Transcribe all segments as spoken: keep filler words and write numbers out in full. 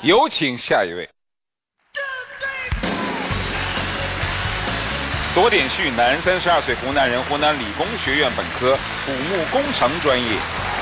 有请下一位。左典旭，男，三十二岁，湖南人，湖南理工学院本科，土木工程专业。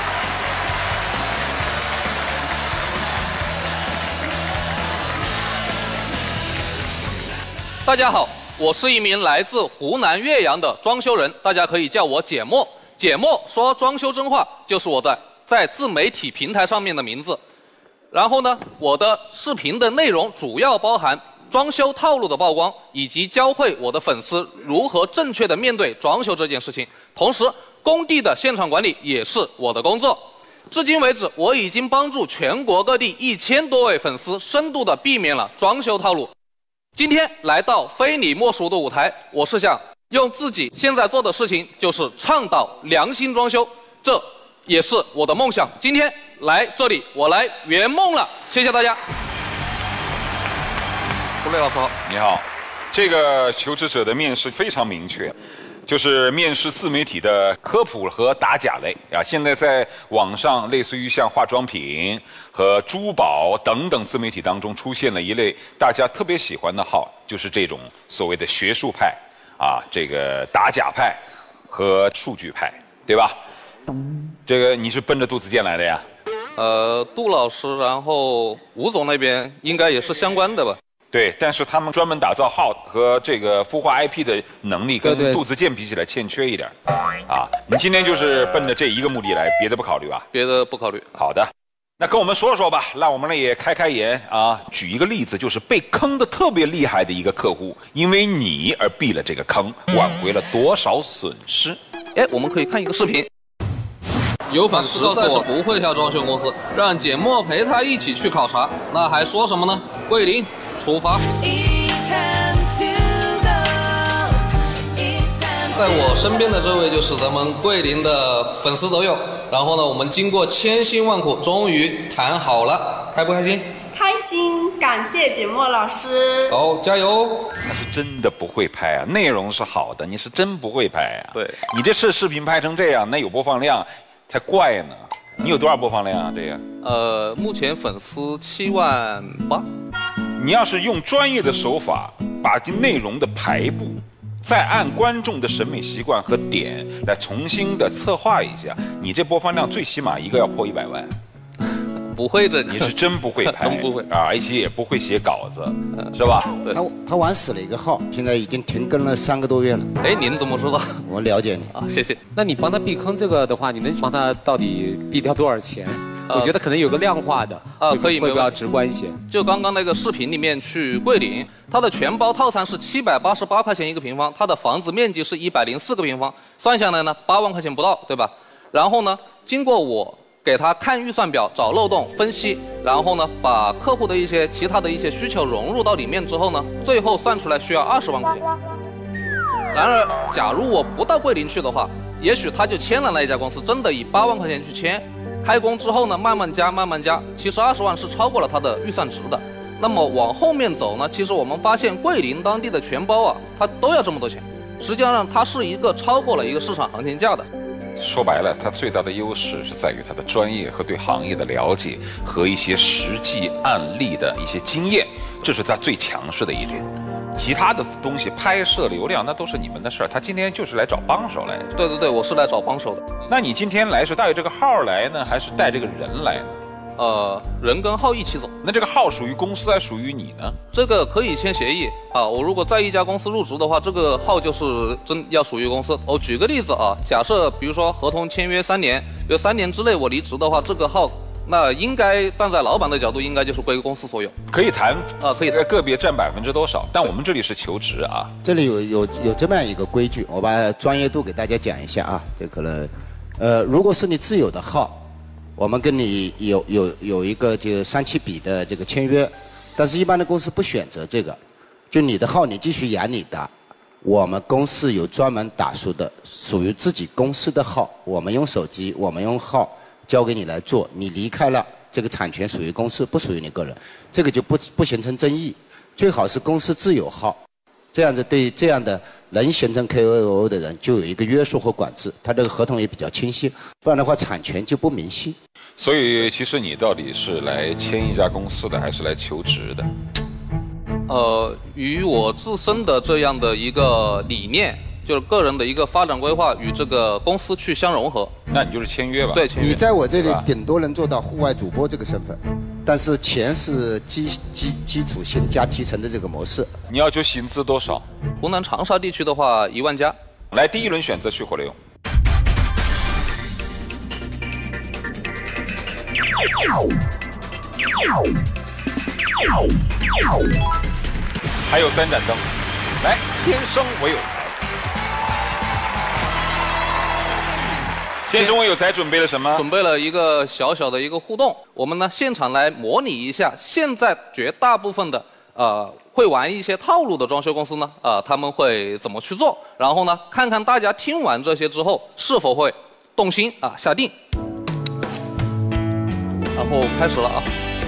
大家好，我是一名来自湖南岳阳的装修人，大家可以叫我简墨。简墨说装修真话，就是我的在自媒体平台上面的名字。然后呢，我的视频的内容主要包含装修套路的曝光，以及教会我的粉丝如何正确的面对装修这件事情。同时，工地的现场管理也是我的工作。至今为止，我已经帮助全国各地一千多位粉丝深度的避免了装修套路。今天来到非你莫属的舞台，我是想用自己现在做的事情，就是倡导良心装修，这也是我的梦想。今天来这里，我来圆梦了，谢谢大家。胡磊老师好， 你好。这个求职者的面试非常明确，就是面试自媒体的科普和打假类啊。现在在网上，类似于像化妆品和珠宝等等自媒体当中，出现了一类大家特别喜欢的号，就是这种所谓的学术派啊，这个打假派和数据派，对吧？这个你是奔着杜子健来的呀？ 呃，杜老师，然后吴总那边应该也是相关的吧？ 对，但是他们专门打造号和这个孵化 I P 的能力，跟杜子健比起来欠缺一点。啊，你今天就是奔着这一个目的来，别的不考虑吧？ 别的不考虑。 好的，那跟我们说说吧，让我们也开开眼啊。举一个例子，就是被坑的特别厉害的一个客户，因为你而避了这个坑，挽回了多少损失？ 哎，我们可以看一个视频。有粉丝告诉我不会跳装修公司，让简墨陪他一起去考察，那还说什么呢？桂林出发。在我身边的这位就是咱们桂林的粉丝都有，然后呢，我们经过千辛万苦，终于谈好了，开不开心？ 开心，感谢简墨老师。 好，加油！ 他是真的不会拍啊，内容是好的，你是真不会拍啊。 对， 你这次视频拍成这样，那有播放量才怪呢。你有多少播放量啊？这个？ 呃，目前粉丝七万八。 你要是用专业的手法，把这内容的排布，再按观众的审美习惯和点来重新的策划一下，你这播放量最起码一个要破一百万。 不会的， 你是真不会拍， 真不会啊，而且也不会写稿子，是吧？ 他他玩死了一个号，现在已经停更了三个多月了。 哎，您怎么知道？ 我了解你啊，谢谢。 那你帮他避坑这个的话，你能帮他到底避掉多少钱？我觉得可能有个量化的啊，可以， 会比较直观一些。 就刚刚那个视频里面去桂林，它的全包套餐是七百八十八块钱一个平方，它的房子面积是一百零四个平方，算下来呢八万块钱不到，对吧？然后呢，经过我给他看预算表，找漏洞分析，然后呢，把客户的一些其他的一些需求融入到里面之后呢，最后算出来需要二十万块钱。然而，假如我不到桂林去的话，也许他就签了那一家公司，真的以八万块钱去签，开工之后呢，慢慢加，慢慢加，其实二十万是超过了他的预算值的。那么往后面走呢，其实我们发现桂林当地的全包啊，它都要这么多钱，实际上它是一个超过了一个市场行情价的。 说白了，他最大的优势是在于他的专业和对行业的了解和一些实际案例的一些经验，这是他最强势的一点。其他的东西，拍摄流量那都是你们的事儿。他今天就是来找帮手来。 对对对，我是来找帮手的。 那你今天来是带这个号来呢，还是带这个人来呢？ 呃，人跟号一起走。 那这个号属于公司还属于你呢？ 这个可以签协议啊。我如果在一家公司入职的话，这个号就是真要属于公司。我举个例子啊，假设比如说合同签约三年，比如三年之内我离职的话，这个号那应该站在老板的角度，应该就是归公司所有。 可以谈啊，可以谈， 个别占百分之多少？但我们这里是求职啊。 这里有有有这么样一个规矩，我把专业度给大家讲一下啊。这可能，呃，如果是你自有的号，我们跟你有有有一个就三七比的这个签约，但是一般的公司不选择这个，就你的号你继续养你的，我们公司有专门打出的属于自己公司的号，我们用手机，我们用号交给你来做，你离开了这个产权属于公司，不属于你个人，这个就不不形成争议。最好是公司自有号，这样子对这样的能形成 K O L 的人就有一个约束和管制，他这个合同也比较清晰，不然的话产权就不明晰。 所以，其实你到底是来签一家公司的，还是来求职的？ 呃，与我自身的这样的一个理念，就是个人的一个发展规划，与这个公司去相融合。 那你就是签约吧？ 对，签约。 你在我这里顶多能做到户外主播这个身份，但是钱是基基基础性加提成的这个模式。 你要求薪资多少？ 湖南长沙地区的话，一万加。 来，第一轮选择去火雷用。还有三盏灯，来，天生我有才。天生我有才准备了什么？ 准备了一个小小的一个互动，我们呢现场来模拟一下，现在绝大部分的呃会玩一些套路的装修公司呢，呃他们会怎么去做？然后呢，看看大家听完这些之后是否会动心啊下定。然后开始了啊。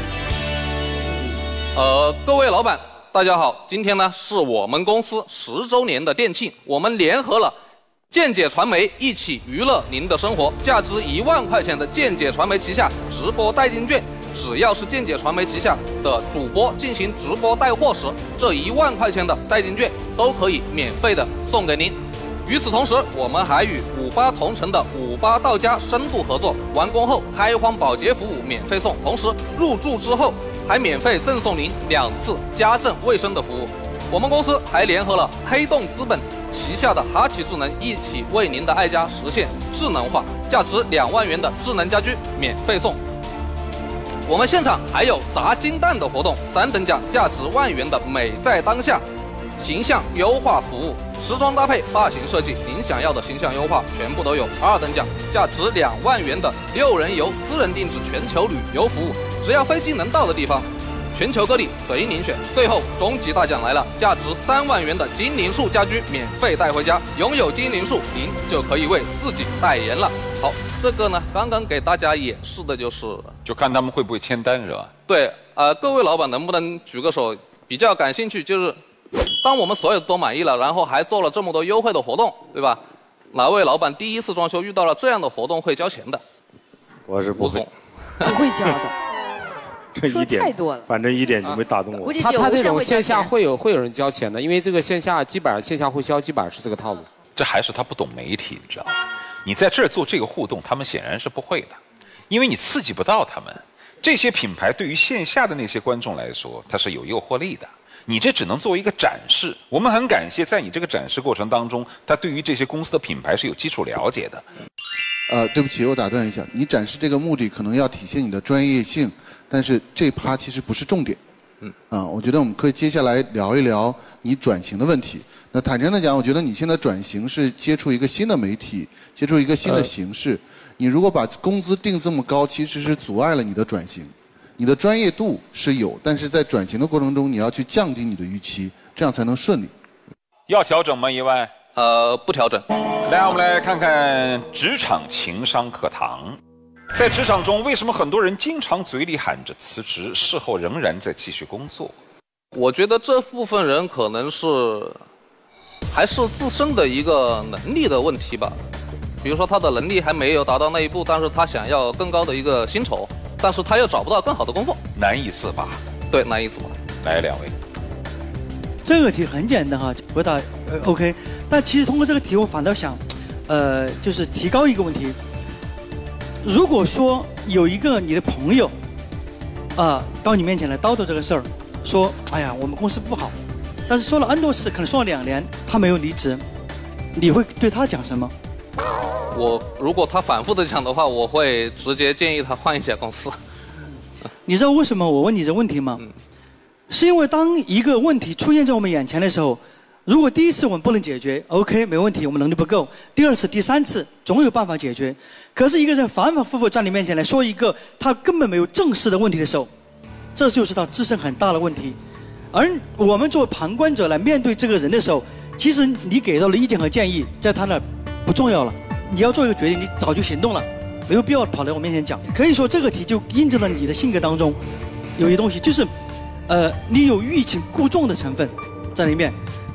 呃，各位老板，大家好，今天呢是我们公司十周年的店庆，我们联合了健姐传媒一起娱乐您的生活，价值一万块钱的健姐传媒旗下直播代金券，只要是健姐传媒旗下的主播进行直播带货时，这一万块钱的代金券都可以免费的送给您。与此同时，我们还与五八同城的五八到家深度合作，完工后开荒保洁服务免费送，同时入住之后还免费赠送您两次家政卫生的服务。我们公司还联合了黑洞资本旗下的哈奇智能，一起为您的爱家实现智能化，价值两万元的智能家居免费送。我们现场还有砸金蛋的活动，三等奖价值万元的美在当下形象优化服务，时装搭配、发型设计，您想要的形象优化全部都有。二等奖价值两万元的六人游私人定制全球旅游服务，只要飞机能到的地方，全球各地随您选。最后终极大奖来了，价值三万元的金陵树家居免费带回家，拥有金陵树，您就可以为自己代言了。好，这个呢，刚刚给大家演示的就是， 就看他们会不会签单是吧？ 对，呃，各位老板能不能举个手？比较感兴趣，就是当我们所有都满意了，然后还做了这么多优惠的活动，对吧？哪位老板第一次装修遇到了这样的活动会交钱的？ 我是不会， 不会交的。 这一点太多了， 反正一点就没打动我。 他他这种线下会有会有人交钱的，因为这个线下基本上线下会销，基本上是这个套路。 这还是他不懂媒体，你知道吗？你在这儿做这个互动，他们显然是不会的，因为你刺激不到他们。这些品牌对于线下的那些观众来说，它是有诱惑力的。你这只能作为一个展示。我们很感谢在你这个展示过程当中，他对于这些公司的品牌是有基础了解的。 呃，对不起，我打断一下，你展示这个目的可能要体现你的专业性，但是这趴其实不是重点。嗯。啊、呃，我觉得我们可以接下来聊一聊你转型的问题。那坦诚的讲，我觉得你现在转型是接触一个新的媒体，接触一个新的形式。呃、你如果把工资定这么高，其实是阻碍了你的转型。你的专业度是有，但是在转型的过程中，你要去降低你的预期，这样才能顺利。 要调整吗？意外？ 呃，不调整。 来，我们来看看职场情商课堂。在职场中，为什么很多人经常嘴里喊着辞职，事后仍然在继续工作？ 我觉得这部分人可能是还是自身的一个能力的问题吧。比如说他的能力还没有达到那一步，但是他想要更高的一个薪酬，但是他又找不到更好的工作， 难以自拔。 对，难以自拔。 来，两位。 这个题很简单哈，回答呃 OK。但其实通过这个题，我反倒想，呃，就是提高一个问题。如果说有一个你的朋友，啊、呃，到你面前来叨叨这个事儿，说，哎呀，我们公司不好，但是说了 N 多次，可能说了两年，他没有离职，你会对他讲什么？ 我如果他反复的讲的话，我会直接建议他换一家公司。 你知道为什么我问你这问题吗？嗯、是因为当一个问题出现在我们眼前的时候，如果第一次我们不能解决 ，OK 没问题，我们能力不够；第二次、第三次总有办法解决。可是一个人反反复复站你面前来说一个他根本没有正视的问题的时候，这就是他自身很大的问题。而我们作为旁观者来面对这个人的时候，其实你给到的意见和建议，在他那不重要了。你要做一个决定，你早就行动了，没有必要跑来我面前讲。可以说这个题就印证了你的性格当中有些东西，就是，呃，你有欲擒故纵的成分在里面，又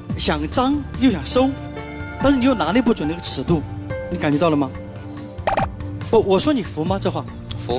想张又想收，但是你又拿捏不准那个尺度，你感觉到了吗？不，我说你服吗？这话服。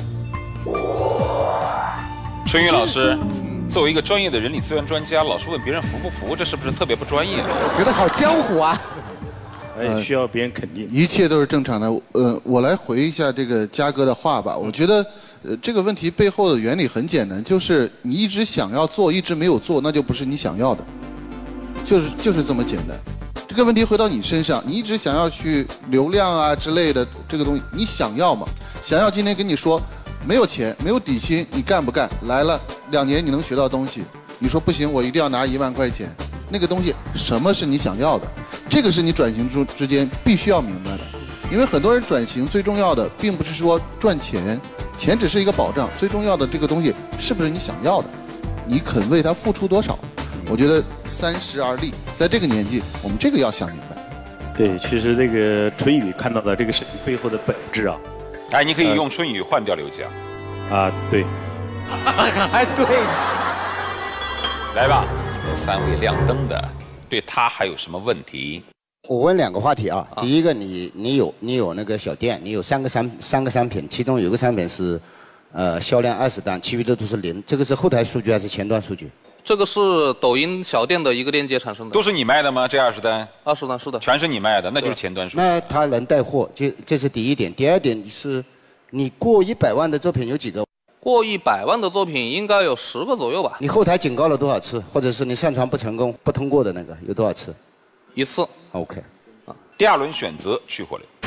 春雨老师，作为一个专业的人力资源专家，老是问别人服不服，这是不是特别不专业？ 我觉得好江湖啊。 哎，需要别人肯定， 一切都是正常的。呃，我来回一下这个嘉哥的话吧。我觉得，呃，这个问题背后的原理很简单，就是你一直想要做，一直没有做，那就不是你想要的，就是就是这么简单。这个问题回到你身上，你一直想要去流量啊之类的这个东西，你想要吗？想要今天跟你说没有钱，没有底薪，你干不干？来了两年你能学到东西，你说不行，我一定要拿一万块钱。那个东西什么是你想要的？这个是你转型之之间必须要明白的，因为很多人转型最重要的并不是说赚钱，钱只是一个保障，最重要的这个东西是不是你想要的，你肯为它付出多少？我觉得三十而立，在这个年纪，我们这个要想明白。 对，其实这个春雨看到的这个事情背后的本质啊， 哎，你可以用春雨换掉刘佳。 啊，对。 还对。 来吧，三位亮灯的。对他还有什么问题？ 我问两个话题啊。第一个，你你有你有那个小店，你有三个商三个商品，其中有一个商品是，呃，销量二十单，其余的都是零。这个是后台数据还是前端数据？ 这个是抖音小店的一个链接产生的。 都是你卖的吗？这二十单？ 二十单是的。 全是你卖的，那就是前端数据。 那他能带货，这这是第一点。第二点是，你过一百万的作品有几个？ 过一百万的作品应该有十个左右吧。 你后台警告了多少次？或者是你上传不成功、不通过的那个有多少次？ 一次。 OK。 啊，第二轮选择去货流。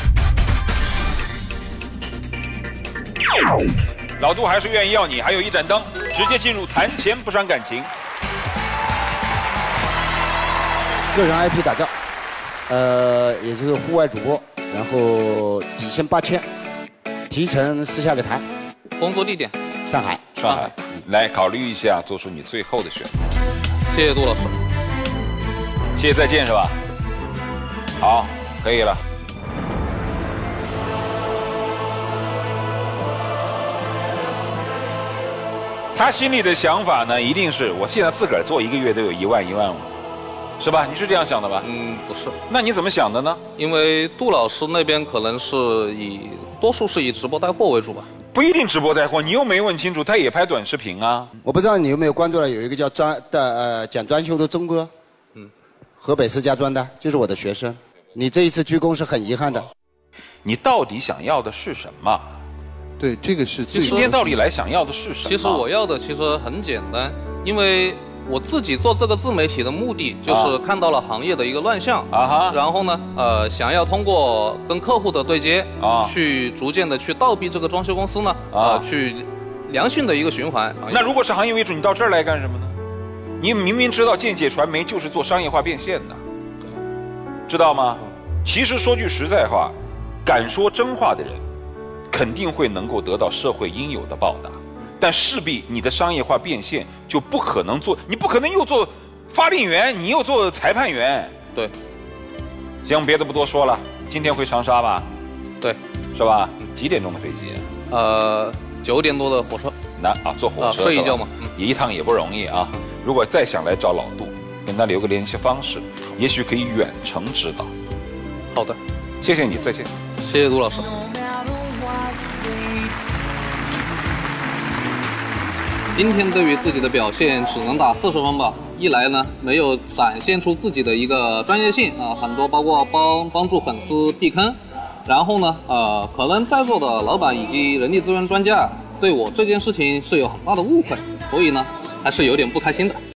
老杜还是愿意要你，还有一盏灯，直接进入谈钱不伤感情。 个人 I P 打造，呃，也就是户外主播，然后底薪八千，提成私下里谈。 工作地点。 上海， 上海，来考虑一下，做出你最后的选择。 谢谢杜老师， 谢谢，再见是吧？好，可以了。他心里的想法呢，一定是我现在自个儿做一个月都有一万一万五，是吧？你是这样想的吧？ 嗯，不是。 那你怎么想的呢？ 因为杜老师那边可能是以多数是以直播带货为主吧。 不一定直播带货，你又没问清楚，他也拍短视频啊。 我不知道你有没有关注了，有一个叫专的呃讲专修的钟哥，嗯，河北石家庄的，就是我的学生。你这一次鞠躬是很遗憾的。 你到底想要的是什么？ 对，这个是最。 今天到底来想要的是什么？ 其实我要的其实很简单，因为我自己做这个自媒体的目的就是看到了行业的一个乱象啊哈，然后呢，呃，想要通过跟客户的对接啊，去逐渐的去倒逼这个装修公司呢啊，去良性的一个循环。 那如果是行业为主，你到这儿来干什么呢？你明明知道间接传媒就是做商业化变现的，知道吗？其实说句实在话，敢说真话的人，肯定会能够得到社会应有的报答。但势必你的商业化变现就不可能做，你不可能又做发令员，你又做裁判员。 对， 行，别的不多说了。今天回长沙吧？ 对， 是吧？几点钟的飞机？ 呃，九点多的火车。 难啊，坐火车、 啊、睡一觉嘛， 嗯，一趟也不容易啊。如果再想来找老杜，跟他留个联系方式，也许可以远程指导。 好的， 谢谢你，再见。 谢谢杜老师。今天对于自己的表现只能打四十分吧。一来呢，没有展现出自己的一个专业性啊，很多包括帮帮助粉丝避坑。然后呢，呃，可能在座的老板以及人力资源专家对我这件事情是有很大的误会，所以呢，还是有点不开心的。